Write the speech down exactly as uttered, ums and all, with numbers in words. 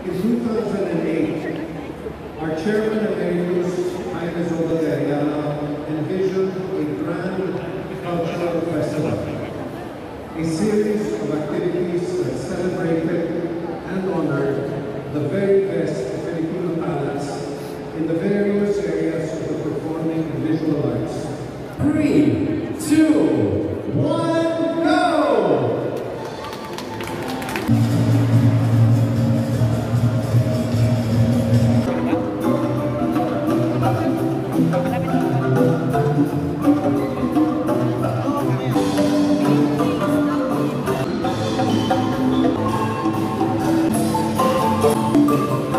In two thousand eight, our chairman emeritus, Jaime Zola de Ayala, envisioned a grand cultural festival, a series of activities that celebrated and honored the very best of Filipino talents in the various areas of the performing and visual arts. Three, two, one, go! Thank you.